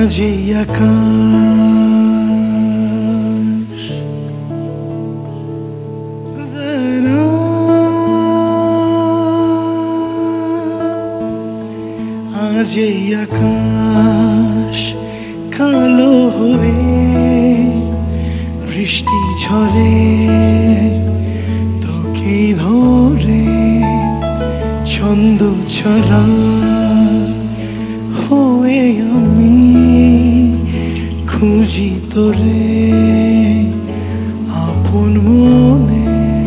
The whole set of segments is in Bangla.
যে আকাশ আজ এই আকাশ কালো হয়ে বৃষ্টি ঝরে তোকে ধরে ছন্দ ছড়া হয়ে আমি খুঁজি তোরে আপন মনে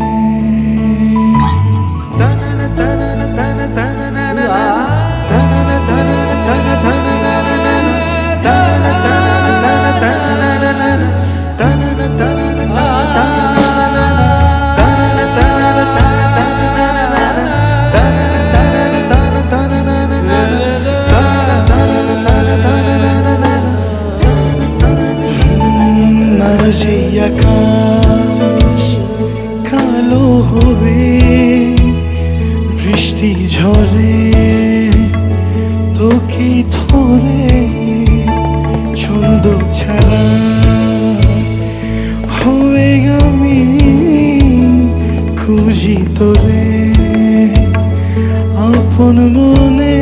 যে আকাশ কালো হবে বৃষ্টি ঝরে তোকে ধরে ছন্দ ছাড়া হয়ে আমি খুঁজি তোরে আপন মনে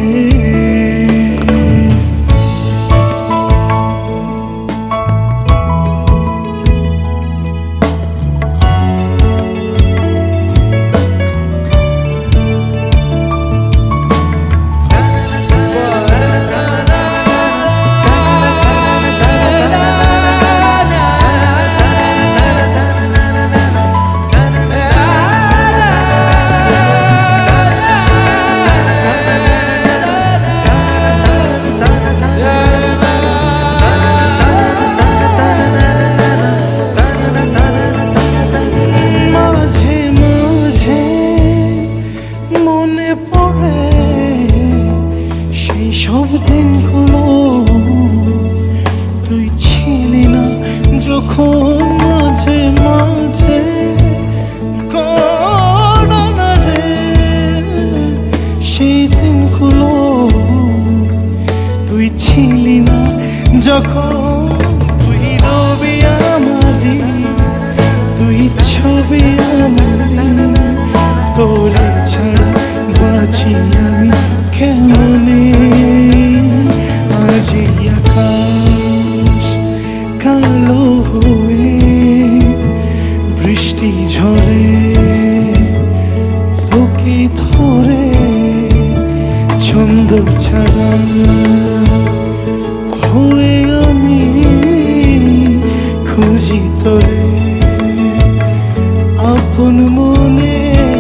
সব দিনগুলো তুই ছিলি না যখন মাঝে মাঝে করোনা রে সেই দিনগুলো তুই ছিলি না যখন তুই রবি আমারি তুই ছবি আমারি তোরে ছাড়া বাঁচি আমি কেমনে আজ এই আকাশ কালো হয়ে বৃষ্টি ঝরে তোকে ধরে ছন্দ ছাড়া হয়ে আমি খুঁজি তোরে আপন মনে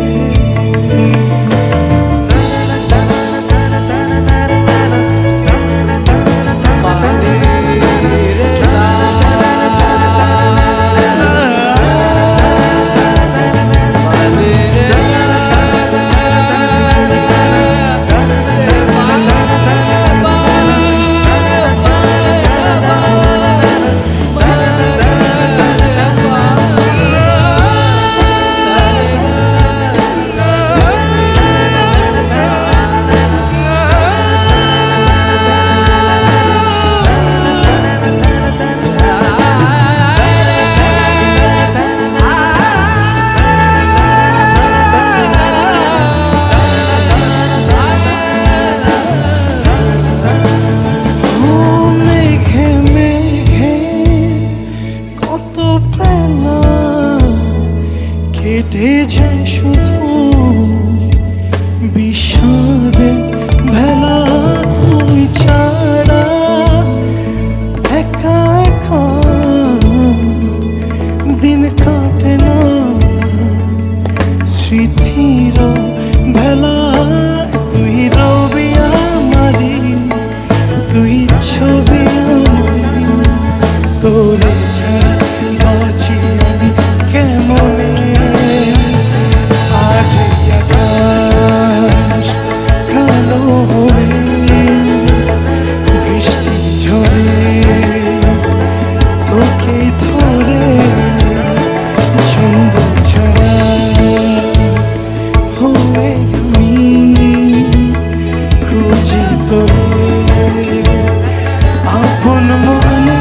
কেটে যায় শুধু বিষাদে ভেলা তুই ছাড়া একা একা দিন কাটে না স্মৃতির ভেলা তুই রবি আমারি তুই ছবি আমারি তোরে ছাড়া বাঁচি আমি কেমনে আজ আকাশ কালো হয়ে বৃষ্টি ঝরে তোকে ধরে ছন্দ ছাড়া হয়ে আমি খুঁজি তোরে আপন মনে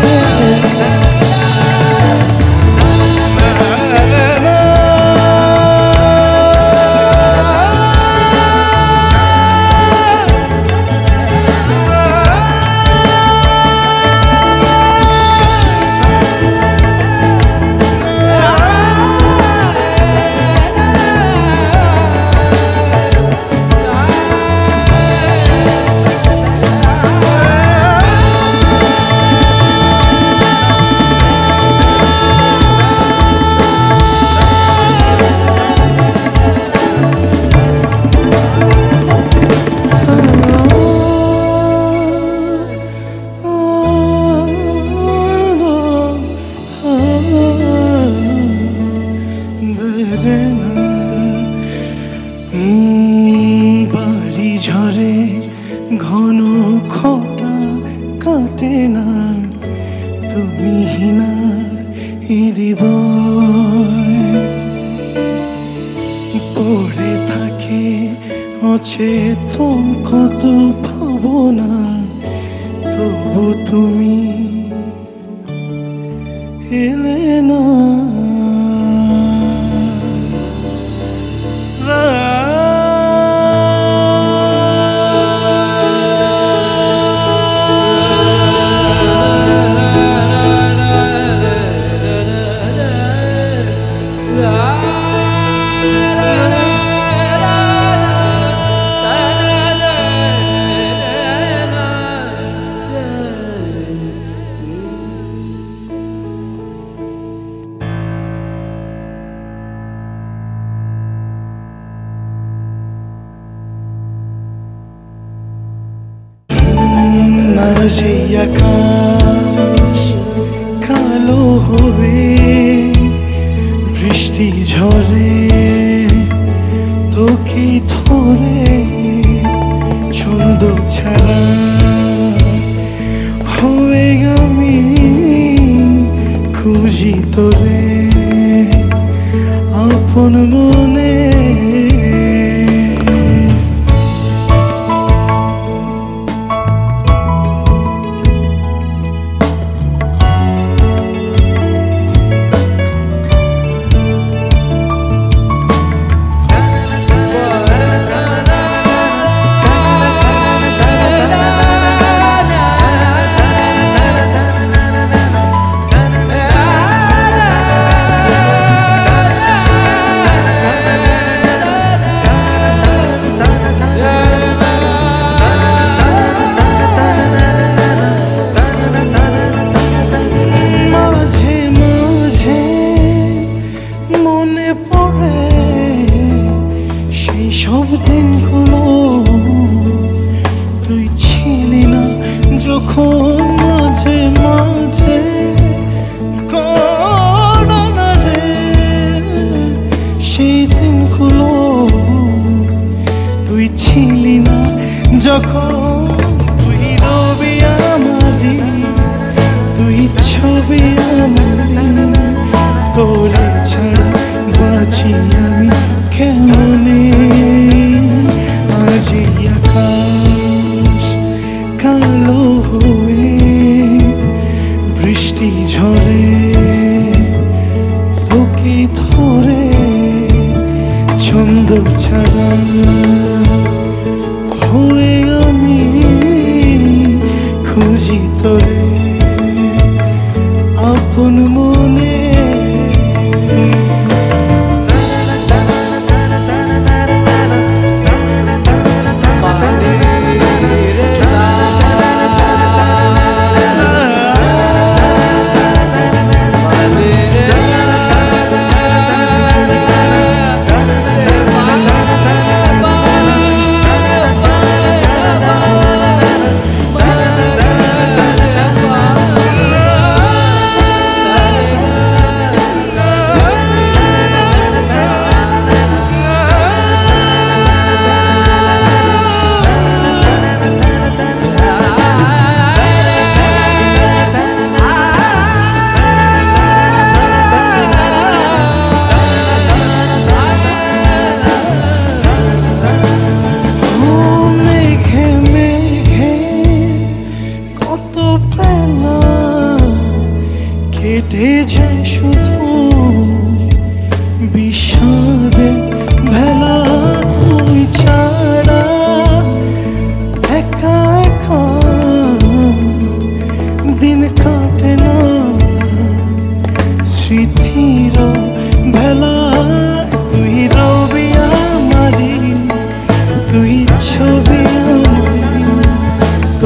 বাড়ি ঝরে ঘন খটা কাটে না তুমি না হৃদয় পড়ে থাকে অচেতন কত ভাবনা তবু তুমি এলে না মাঝে আকাশ কালো হবে বৃষ্টি ঝরে তোকে ধরে ছন্দ ছাড়া হয়ে আমি খুঁজি তোরে আপন মনে সব দিনগুলো তুই ছিলি না যখন মাঝে মাঝে করোনা রে সেই দিনগুলো তুই ছিলি না যখন তুই রবি আমারি তুই ছবি আমারি তোরে ছাড়া বাঁচি আমি কেমনে আজ আকাশ কালো হয়ে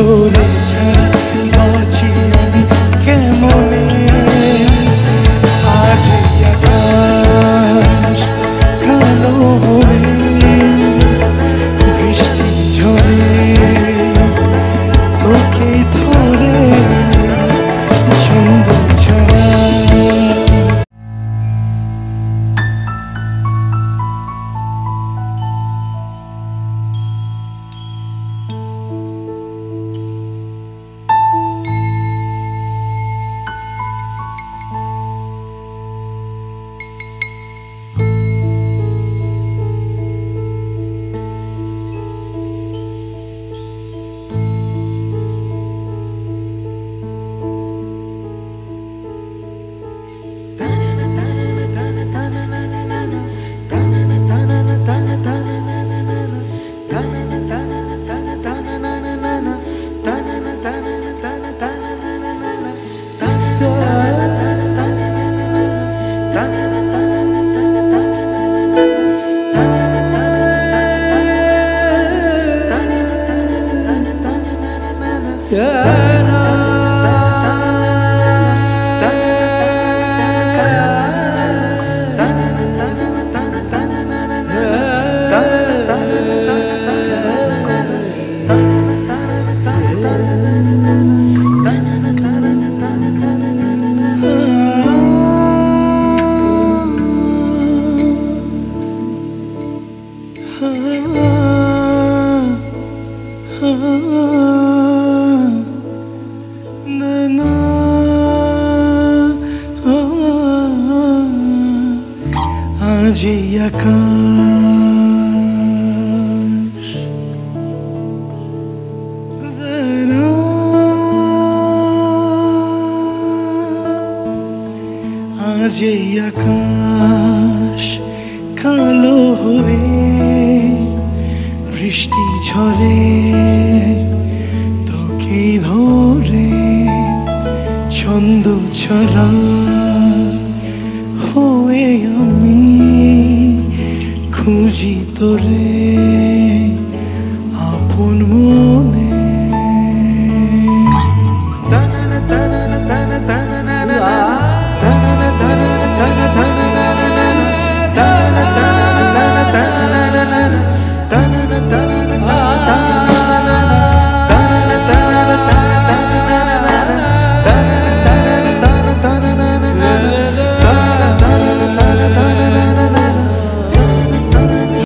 তোরে ছাড়া বাঁচি আমি কেমনে আজ আকাশ কালো হয়ে বৃষ্টি ঝরে তোকে ধরে ছন্দ ছাড়া আজ আকাশ আজ আকাশ কালো হয়ে বৃষ্টি ঝরে তোকে ধরে ছন্দ ছড়া হয়ে আমি খুঁজি তোরে।